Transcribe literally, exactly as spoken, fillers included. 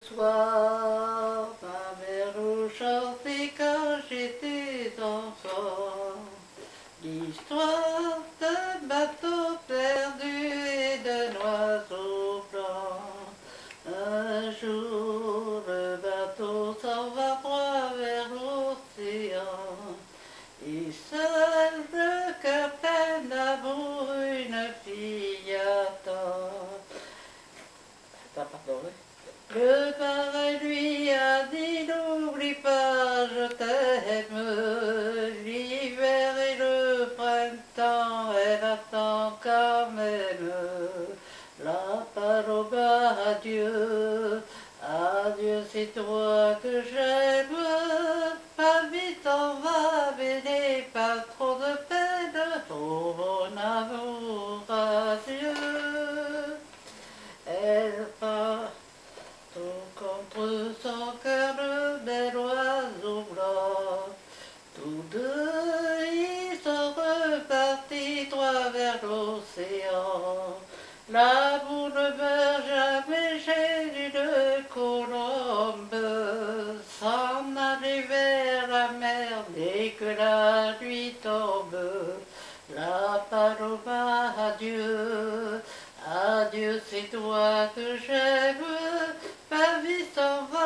Soir, ma mère au chantait quand j'étais enfant, l'histoire d'un bateau perdu et d'un oiseau blanc. Un jour, le bateau s'en va droit vers l'océan, et seul le cœur plein d'amour une fille attend. T'as pardonné? Le parrain lui a dit n'oublie pas, je t'aime. L'hiver et le printemps, elle attend quand même. La paloma, adieu, adieu, c'est toi que j'aime. Ma vie t'en va, mais n'aie pas trop de peine. Oh mon amour, adieu. Elle part tout contre son cœur, le bel oiseau blanc. Tous deux, ils sont repartis droit vers l'océan. L'amour ne meurt jamais chez une colombe. S'en aller vers la mer dès que la nuit tombe. La paloma, adieu, adieu, c'est toi que j'aime. Ma vie s'en va.